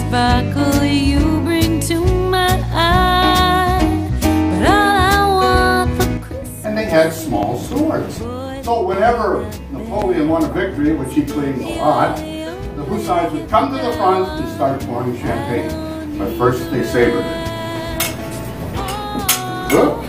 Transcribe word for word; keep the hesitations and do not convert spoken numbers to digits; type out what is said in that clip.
sparkle you bring to my eye. But all I want for Christmas. And they had small swords. So whenever Napoleon won a victory, which he claimed a lot, the Hussites would come to the front and start pouring champagne. But first they savored it. Good.